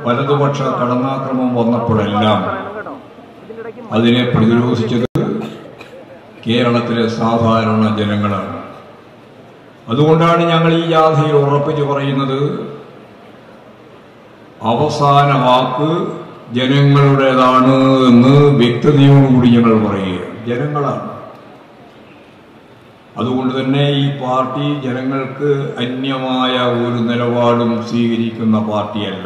വലതുപക്ഷ കടന്നാക്രമം വന്നപ്പോഴെല്ലാം അതിനെ പ്രതിരോധിച്ചത് കേരളത്തിലെ സാധാരണ ജനങ്ങളാണ്. അതുകൊണ്ടാണ് ഞങ്ങൾ ഈ ജാഥയിൽ ഉറപ്പിച്ചു പറയുന്നത്, അവസാന വാക്ക് ജനങ്ങളുടേതാണ് എന്ന് വ്യക്തതയോടുകൂടി ഞങ്ങൾ പറയുക. ജനങ്ങളാണ്. അതുകൊണ്ട് തന്നെ ഈ പാർട്ടി ജനങ്ങൾക്ക് അന്യമായ ഒരു നിലപാടും സ്വീകരിക്കുന്ന പാർട്ടിയല്ല.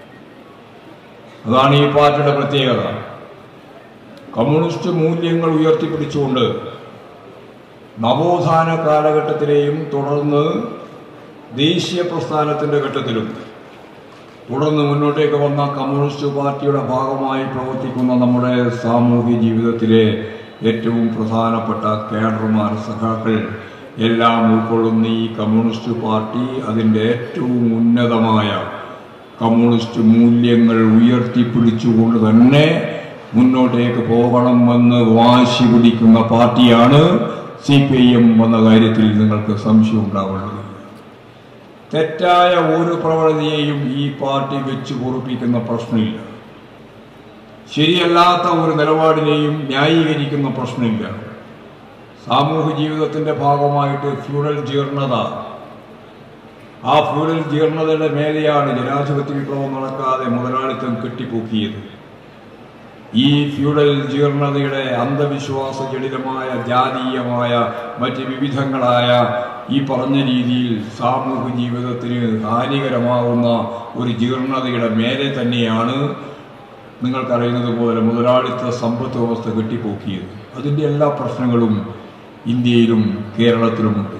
അതാണ് ഈ പാർട്ടിയുടെ പ്രത്യേകത. കമ്മ്യൂണിസ്റ്റ് മൂല്യങ്ങൾ ഉയർത്തിപ്പിടിച്ചുകൊണ്ട് നവോത്ഥാന കാലഘട്ടത്തിലെയും തുടർന്ന് ദേശീയ പ്രസ്ഥാനത്തിൻ്റെ ഘട്ടത്തിലും തുടർന്ന് മുന്നോട്ടേക്ക് വന്ന കമ്മ്യൂണിസ്റ്റ് പാർട്ടിയുടെ ഭാഗമായി പ്രവർത്തിക്കുന്ന നമ്മുടെ സാമൂഹ്യ ജീവിതത്തിലെ ഏറ്റവും പ്രധാനപ്പെട്ട കേഡർമാർ, സഖാക്കൾ എല്ലാം ഉൾക്കൊള്ളുന്ന ഈ കമ്മ്യൂണിസ്റ്റ് പാർട്ടി അതിൻ്റെ ഏറ്റവും ഉന്നതമായ കമ്മ്യൂണിസ്റ്റ് മൂല്യങ്ങൾ ഉയർത്തിപ്പിടിച്ചുകൊണ്ട് തന്നെ മുന്നോട്ടേക്ക് പോകണമെന്ന് വാശി പിടിക്കുന്ന പാർട്ടിയാണ് CPM എന്ന കാര്യത്തിൽ നിങ്ങൾക്ക് സംശയം ഉണ്ടാവുന്നത്. തെറ്റായ ഒരു പ്രവണതയെയും ഈ പാർട്ടി വെച്ച് പൊറുപ്പിക്കുന്ന പ്രശ്നമില്ല. ശരിയല്ലാത്ത ഒരു നിലപാടിനെയും ന്യായീകരിക്കുന്ന പ്രശ്നമില്ല. സാമൂഹ്യ ജീവിതത്തിൻ്റെ ഭാഗമായിട്ട് ഫ്യൂഡൽ ജീർണത, ആ ഫ്യൂഡൽ ജീർണതയുടെ മേലെയാണ് ജനാധിപത്യ വിപ്ലവം നടക്കാതെ മുതലാളിത്തം കെട്ടിപ്പൊക്കിയത്. ഈ ഫ്യൂഡൽ ജീർണതയുടെ അന്ധവിശ്വാസ ജടിലമായ ജാതീയമായ മറ്റ് വിവിധങ്ങളായ ഈ പറഞ്ഞ രീതിയിൽ സാമൂഹ്യ ജീവിതത്തിന് ഹാനികരമാകുന്ന ഒരു ജീർണതയുടെ മേലെ തന്നെയാണ് നിങ്ങൾക്കറിയുന്നത് പോലെ മുതലാളിത്ത സമ്പദ് വ്യവസ്ഥ കെട്ടിപ്പൊക്കിയത്. അതിൻ്റെ എല്ലാ പ്രശ്നങ്ങളും ഇന്ത്യയിലും കേരളത്തിലുമുണ്ട്.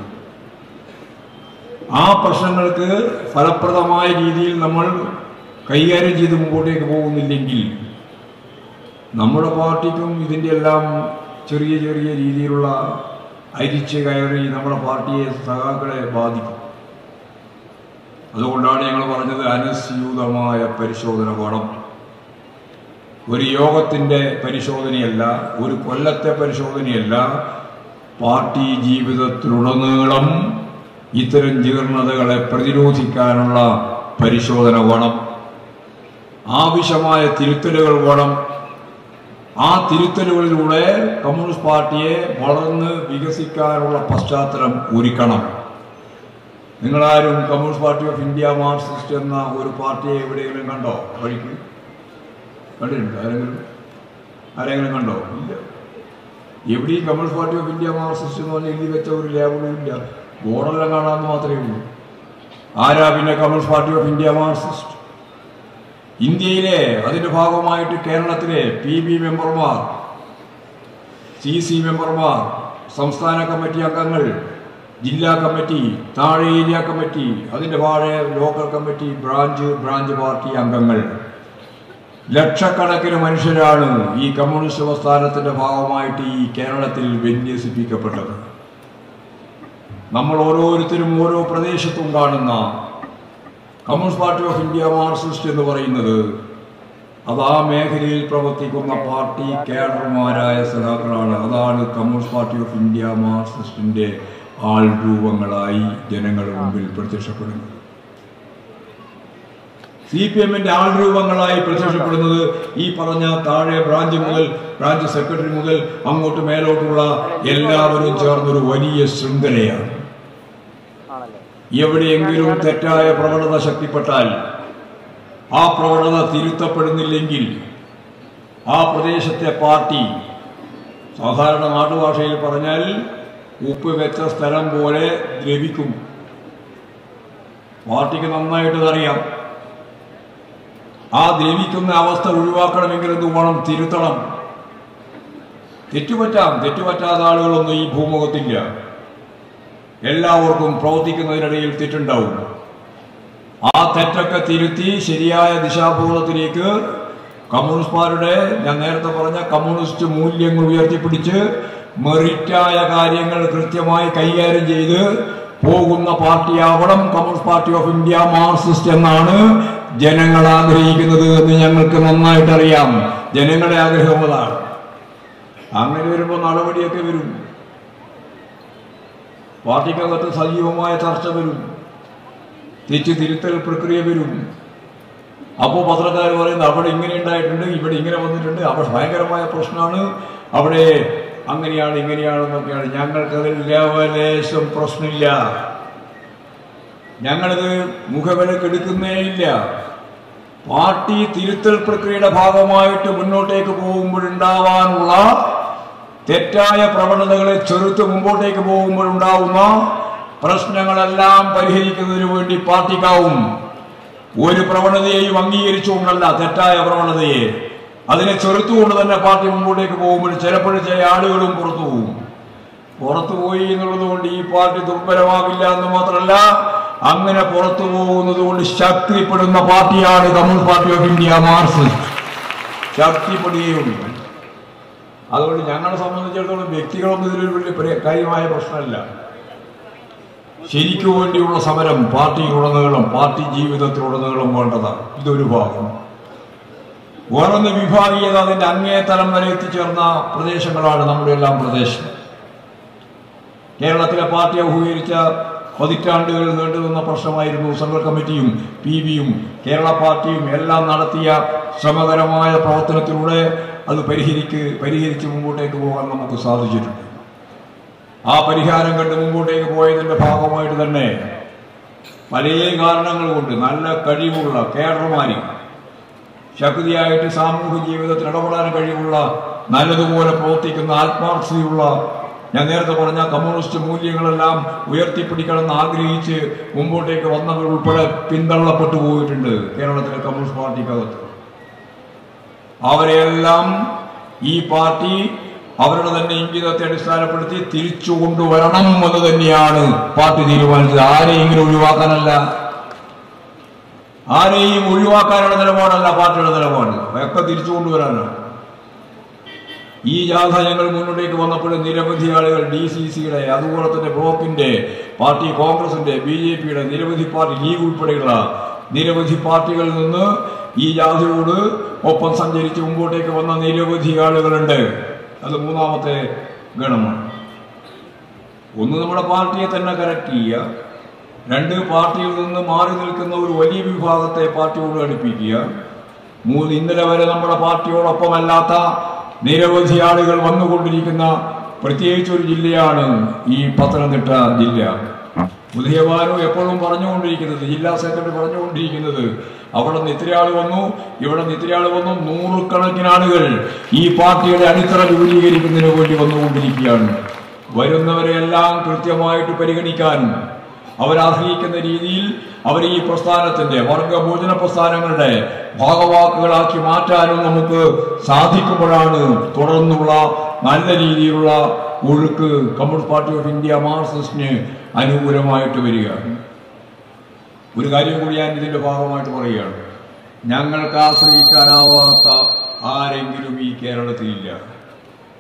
ആ പ്രശ്നങ്ങൾക്ക് ഫലപ്രദമായ രീതിയിൽ നമ്മൾ കൈകാര്യം ചെയ്ത് മുമ്പോട്ടേക്ക് പോകുന്നില്ലെങ്കിൽ നമ്മുടെ പാർട്ടിക്കും ഇതിൻ്റെ എല്ലാം ചെറിയ ചെറിയ രീതിയിലുള്ള അരിച്ച് കയറി നമ്മുടെ പാർട്ടിയെ, സഖാക്കളെ ബാധിക്കും. അതുകൊണ്ടാണ് ഞങ്ങൾ പറഞ്ഞത് അനുസ്യൂതമായ പരിശോധന വേണം. ഒരു യോഗത്തിൻ്റെ പരിശോധനയല്ല, ഒരു കൊല്ലത്തെ പരിശോധനയല്ല. പാർട്ടി ജീവിതത്തിലുടനീളം ഇത്തരം ജീർണതകളെ പ്രതിരോധിക്കാനുള്ള പരിശോധന വേണം. ആവശ്യമായ തിരുത്തലുകൾ വേണം. ആ തിരുത്തലുകളിലൂടെ കമ്മ്യൂണിസ്റ്റ് പാർട്ടിയെ വളർന്ന് വികസിക്കാനുള്ള പശ്ചാത്തലം ഒരുക്കണം. നിങ്ങളാരും communist party of India Marxist എന്ന ഒരു പാർട്ടിയെ എവിടെയെങ്കിലും കണ്ടോ? വഴിക്ക് കണ്ടിട്ടുണ്ടോ? ആരെങ്കിലും കണ്ടോ? ഇല്ല. എവിടെയും communist party of India Marxist എന്ന് പറഞ്ഞാൽ എഴുതി വെച്ച ഒരു ലേബലും ഇല്ല. ബോർഡെല്ലാം കാണാമെന്ന് മാത്രമേ ഉള്ളൂ. ആരാ പിന്നെ communist party of India Marxist? ഇന്ത്യയിലെ അതിൻ്റെ ഭാഗമായിട്ട് കേരളത്തിലെ PB മെമ്പർമാർ, CC മെമ്പർമാർ, സംസ്ഥാന കമ്മിറ്റി അംഗങ്ങൾ, ജില്ലാ കമ്മിറ്റി, താഴെ ഏരിയ കമ്മിറ്റി, അതിൻ്റെ താഴെ ലോക്കൽ കമ്മിറ്റി, ബ്രാഞ്ച് പാർട്ടി അംഗങ്ങൾ, ലക്ഷക്കണക്കിന് മനുഷ്യരാണ് ഈ കമ്മ്യൂണിസ്റ്റ് പ്രസ്ഥാനത്തിൻ്റെ ഭാഗമായിട്ട് ഈ കേരളത്തിൽ വിന്യസിപ്പിക്കപ്പെട്ടത്. നമ്മൾ ഓരോരുത്തരും ഓരോ പ്രദേശത്തും കാണുന്ന communist party of India Marxist എന്ന് പറയുന്നത് അത് ആ മേഖലയിൽ പ്രവർത്തിക്കുന്ന പാർട്ടി കേഡർമാരായ സഖാക്കളാണ്. അതാണ് കമ്മ്യൂണിസ്റ്റ് പാർട്ടി ഓഫ് ഇന്ത്യ മാർക്സിസ്റ്റിൻ്റെ ആൾ രൂപങ്ങളായി ജനങ്ങളുടെ മുമ്പിൽ പ്രത്യക്ഷപ്പെടുന്നത്. CPMന്റെ ആൾ രൂപങ്ങളായി പ്രത്യക്ഷപ്പെടുന്നത് ഈ പറഞ്ഞ താഴെ ബ്രാഞ്ച് സെക്രട്ടറി മുതൽ അങ്ങോട്ട് മേലോട്ടുള്ള എല്ലാവരും ചേർന്നൊരു വലിയ ശൃംഖലയാണ്. എവിടെയെങ്കിലും തെറ്റായ പ്രവണത ശക്തിപ്പെട്ടാൽ, ആ പ്രവണത തിരുത്തപ്പെടുന്നില്ലെങ്കിൽ ആ പ്രദേശത്തെ പാർട്ടി, സാധാരണ നാട്ടുഭാഷയിൽ പറഞ്ഞാൽ ഉപ്പ് വെച്ച സ്ഥലം പോലെ ദ്രവിക്കും. പാർട്ടിക്ക് നന്നായിട്ടതറിയാം. ആ ദ്രവിക്കുന്ന അവസ്ഥ ഒഴിവാക്കണമെങ്കിൽ എന്ത് വേണം? തിരുത്തണം. തെറ്റുപറ്റാത്ത ആളുകളൊന്നും ഈ ഭൂമുഖത്തില്ല. എല്ലാവർക്കും പ്രവർത്തിക്കുന്നതിനിടയിൽ തെറ്റുണ്ടാവും. ആ തെറ്റൊക്കെ തിരുത്തി ശരിയായ ദിശാബോധത്തിലേക്ക് കമ്മ്യൂണിസ്റ്റുകാരുടെ, ഞാൻ നേരത്തെ പറഞ്ഞ കമ്മ്യൂണിസ്റ്റ് മൂല്യങ്ങൾ ഉയർത്തിപ്പിടിച്ച് മെറിറ്റായ കാര്യങ്ങൾ കൃത്യമായി കൈകാര്യം ചെയ്ത് പോകുന്ന പാർട്ടിയാവണം communist party of India Marxist എന്നാണ് ജനങ്ങൾ ആഗ്രഹിക്കുന്നത് എന്ന് ഞങ്ങൾക്ക് നന്നായിട്ടറിയാം. ജനങ്ങളുടെ ആഗ്രഹം അതാണ്. അങ്ങനെ വരുമ്പോൾ നടപടിയൊക്കെ വരും. പാർട്ടിക്കകത്ത് സജീവമായ ചർച്ച വരും. തിരുത്തൽ പ്രക്രിയ വരും. അപ്പോൾ പത്രക്കാർ പറയുന്നത് അവിടെ ഇങ്ങനെ ഉണ്ടായിട്ടുണ്ട്, ഇവിടെ ഇങ്ങനെ വന്നിട്ടുണ്ട്, അവിടെ ഭയങ്കരമായ പ്രശ്നമാണ്, അവിടെ അങ്ങനെയാണ് ഇങ്ങനെയാണെന്നൊക്കെയാണ്. ഞങ്ങൾക്കതിൽ ലേശം പ്രശ്നമില്ല. ഞങ്ങളിത് മുഖവിലക്കെടുക്കുന്നേ ഇല്ല. പാർട്ടി തിരുത്തൽ പ്രക്രിയയുടെ ഭാഗമായിട്ട് മുന്നോട്ടേക്ക് പോകുമ്പോഴുണ്ടാവാനുള്ള തെറ്റായ പ്രവണതകളെ ചെറുത്ത് മുമ്പോട്ടേക്ക് പോകുമ്പോഴുണ്ടാവുന്ന പ്രശ്നങ്ങളെല്ലാം പരിഹരിക്കുന്നതിന് വേണ്ടി പാർട്ടിക്കാവും. ഒരു പ്രവണതയെയും അംഗീകരിച്ചുകൊണ്ടല്ല, തെറ്റായ പ്രവണതയെ അതിനെ ചെറുത്തുകൊണ്ട് തന്നെ പാർട്ടി മുമ്പോട്ടേക്ക് പോകുമ്പോൾ ചിലപ്പോഴും ചില ആളുകളും പുറത്തുപോയി എന്നുള്ളത് കൊണ്ട് ഈ പാർട്ടി ദുർബലമാകില്ല എന്ന് മാത്രമല്ല, അങ്ങനെ പുറത്തു പോകുന്നത് കൊണ്ട് ശക്തിപ്പെടുന്ന പാർട്ടിയാണ് communist party of India Marxist. ശക്തിപ്പെടുകയുള്ളൂ. അതുകൊണ്ട് ഞങ്ങളെ സംബന്ധിച്ചിടത്തോളം വ്യക്തികളൊന്നും ഇതിലൊരു വലിയ കാര്യമായ പ്രശ്നമല്ല. ശരിക്കു വേണ്ടിയുള്ള സമരം പാർട്ടിയിലുടനീളം, പാർട്ടി ജീവിതത്തിലുടനീളം വേണ്ടതാണ്. ഇതൊരു ഭാഗം. വേറൊന്ന് വിഭാഗീയത അതിൻ്റെ അങ്ങേ തലം വരെ എത്തിച്ചേർന്ന പ്രദേശങ്ങളാണ് നമ്മുടെ എല്ലാം പ്രദേശം. കേരളത്തിലെ പാർട്ടി അഭിമുഖീകരിച്ച പതിറ്റാണ്ടുകൾ നീണ്ടുനിന്ന പ്രശ്നമായിരുന്നു സെൻട്രൽ കമ്മിറ്റിയും PBയും കേരള പാർട്ടിയും എല്ലാം നടത്തിയ ശ്രമകരമായ പ്രവർത്തനത്തിലൂടെ അത് പരിഹരിച്ച് മുമ്പോട്ടേക്ക് പോകാൻ നമുക്ക് സാധിച്ചിട്ടുണ്ട്. ആ പരിഹാരം കണ്ട് മുമ്പോട്ടേക്ക് പോയതിൻ്റെ ഭാഗമായിട്ട് തന്നെ പല കാരണങ്ങൾ കൊണ്ട് നല്ല കഴിവുള്ള കേഡർമാർ, ശക്തിയായിട്ട് സാമൂഹിക ജീവിതത്തിൽ ഇടപെടാൻ കഴിവുള്ള, നല്ലതുപോലെ പ്രവർത്തിക്കുന്ന, ആത്മാർത്ഥതയുള്ള, ഞാൻ നേരത്തെ പറഞ്ഞ കമ്മ്യൂണിസ്റ്റ് മൂല്യങ്ങളെല്ലാം ഉയർത്തിപ്പിടിക്കണമെന്ന് ആഗ്രഹിച്ച് മുമ്പോട്ടേക്ക് വന്നവർ ഉൾപ്പെടെ പിന്തള്ളപ്പെട്ടു പോയിട്ടുണ്ട് കേരളത്തിലെ കമ്മ്യൂണിസ്റ്റ് പാർട്ടിക്കകത്ത്. അവരെല്ലാം ഈ പാർട്ടി അവരുടെ തന്നെ ഇംഗിതത്തെ അടിസ്ഥാനപ്പെടുത്തി തിരിച്ചു കൊണ്ടുവരണം എന്ന് തന്നെയാണ് പാർട്ടി തീരുമാനിച്ചത്. ആരെയെങ്കിലും ഒഴിവാക്കാനല്ല, ആരെയും ഒഴിവാക്കാനുള്ള നിലപാടല്ല പാർട്ടിയുടെ നിലപാട്, ഒക്കെ തിരിച്ചു കൊണ്ടുവരാനാണ്. ഈ ജാഥ ഞങ്ങൾ മുന്നോട്ടേക്ക് വന്നപ്പോൾ നിരവധി ആളുകൾ DCCയുടെ, അതുപോലെ തന്നെ ബ്ലോക്കിന്റെ, പാർട്ടി കോൺഗ്രസിന്റെ, BJPയുടെ, നിരവധി പാർട്ടി, ലീഗ് ഉൾപ്പെടെയുള്ള നിരവധി പാർട്ടികളിൽ നിന്ന് ഈ ജാഥയോട് ഒപ്പം സഞ്ചരിച്ച് മുമ്പോട്ടേക്ക് വന്ന നിരവധി ആളുകളുണ്ട്. അത് മൂന്നാമത്തെ ഗണമാണ്. ഒന്ന്, നമ്മുടെ പാർട്ടിയെ തന്നെ കറക്റ്റ് ചെയ്യുക. രണ്ട്, പാർട്ടിയിൽ നിന്ന് മാറി നിൽക്കുന്ന ഒരു വലിയ വിഭാഗത്തെ പാർട്ടിയോട് അടുപ്പിക്കുക. മൂന്ന്, ഇന്നലെ വരെ നമ്മുടെ പാർട്ടിയോടൊപ്പമല്ലാത്ത നിരവധി ആളുകൾ വന്നുകൊണ്ടിരിക്കുന്ന പ്രത്യേകിച്ച് ഒരു ജില്ലയാണ് ഈ പത്തനംതിട്ട ജില്ല. ഉദയഭാനു എപ്പോഴും പറഞ്ഞുകൊണ്ടിരിക്കുന്നത്, ജില്ലാ സെക്രട്ടറി പറഞ്ഞുകൊണ്ടിരിക്കുന്നത്, അവിടെ നിന്ന് ഇത്ര ആൾ വന്നു, ഇവിടെ നിന്ന് ഇത്ര ആൾ വന്നു, നൂറുകണക്കിന് ആളുകൾ ഈ പാർട്ടിയുടെ അടിത്തറ രൂപീകരിക്കുന്നതിന് വേണ്ടി വന്നുകൊണ്ടിരിക്കുകയാണ്. വരുന്നവരെല്ലാം കൃത്യമായിട്ട് പരിഗണിക്കാനും അവരാഗ്രഹിക്കുന്ന രീതിയിൽ അവർ ഈ പ്രസ്ഥാനത്തിന്റെ, വർഗഭോജന പ്രസ്ഥാനങ്ങളുടെ ഭാഗവാക്കുകളാക്കി മാറ്റാനും നമുക്ക് സാധിക്കുമ്പോഴാണ് തുടർന്നുള്ള നല്ല രീതിയിലുള്ള ഒഴുക്ക് കമ്മ്യൂണിസ്റ്റ് പാർട്ടി ഓഫ് ഇന്ത്യ മാർക്സിസ്റ്റിന് അനുകൂലമായിട്ട് വരിക. ഒരു കാര്യം കൂടി ഞാൻ ഇതിന്റെ ഭാഗമായിട്ട് പറയുകയാണ്. ഞങ്ങൾക്ക് ആശ്രയിക്കാനാവാത്ത ആരെങ്കിലും ഈ കേരളത്തിലില്ല.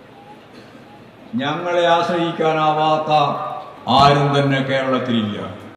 ഞങ്ങളെ ആശ്രയിക്കാനാവാത്ത ആരും തന്നെ കേരളത്തിലില്ല.